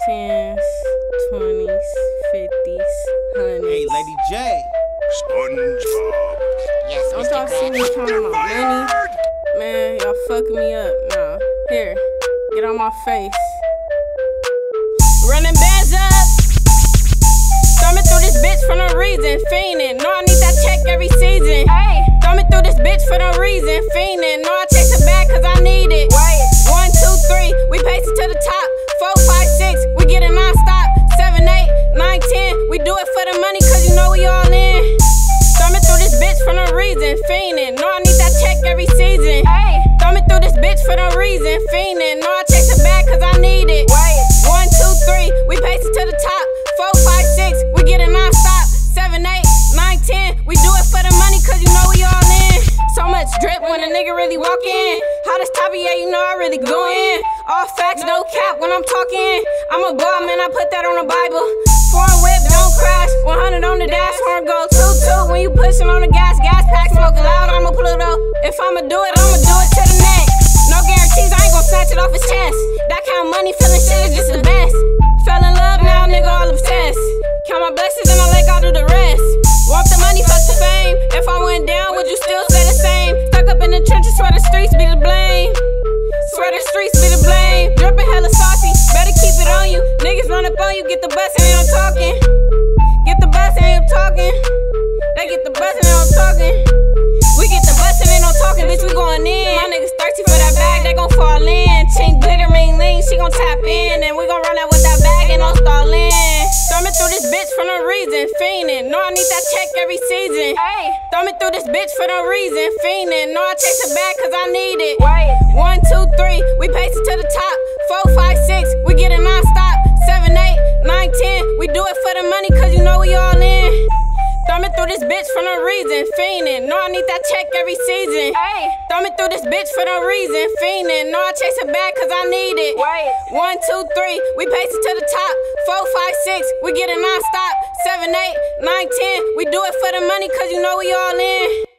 10s, 20s, 50s, 100s. Hey, Lady J. SpongeBob. Yes, Don't Mr. y'all see me talking about money? Man, y'all fucking me up. Nah, here, get on my face. Running bands up. Thumbing through this bitch for no reason. Fiending, know I need that check every season. Hey, thumbing through this bitch for no reason. Fiending, know I chase it back cause I need it. Wait, 1, 2, 3, we pace it to the top. 4, 5, 6, we get it non-stop. 7, 8, 9, 10, we do it for the money cause you know we all in. Thumbing through this bitch for no reason. Fiending, know I need that check every season. Hey, thumbing through this bitch for no reason. Fiending, know I chase it back cause I need it. Wait, 1, 2, 3, we pace it to the top. 4, 5, 6, we get it non-stop. 7, 8, 9, 10, we do it for the money cause you know we all in. So much drip when a nigga really walk in. Hottest topic, yeah, you know I really go in. All facts, no cap when I'm talking. I'm a god, man, I put that on the Bible. Foreign whip, don't crash. 100 on the dash, horn go 2-2. When you pushing on the gas pack, smoking loud, I'm a Pluto. If I'ma do it to the neck. No guarantees, I ain't gon' snatch it off his chest. That kind of money, feeling shit is just the best. Fell in love, now nigga all obsessed. Count my blessings and I let God do the rest. Want the money, fuck the fame. If I went down, would you still say the same? Stuck up in the trenches, swear the streets be the blame. Swear the streets be the blame. Drippin' hella saucy, better keep it on you. Niggas run up on you, get the bus and ain't no talking. Get the bus and ain't no talking. They get the bus and ain't no talking. We get the bus and ain't no talking, bitch, we going in. My niggas thirsty for that bag, they gon' fall in. Chink, glitter, ring, lean, she gon' tap in. And we gon' run out with that bag and no stallin'. Thumbing through this bitch for no reason, fiending. Know I need that check every season. Hey, thumbing through this bitch for no reason, fiending. Know I chase it back cause I need it. Wait, 1, 2, 3, we pace it to the top. 4, 5, 6, we get it non-stop. 7, 8, 9, 10, we do it for the money cause you know we all in. Thumbing through this bitch for no reason, fiending. Know I need that check every season. Hey, thumbing through this bitch for no reason, fiending. Know I chase it back cause I need it. Wait, 1, 2, 3, we pace it to the top. 4, 5, 6, we get it non-stop. 7, 8, 9, 10, we do it for the money cause you know we all in.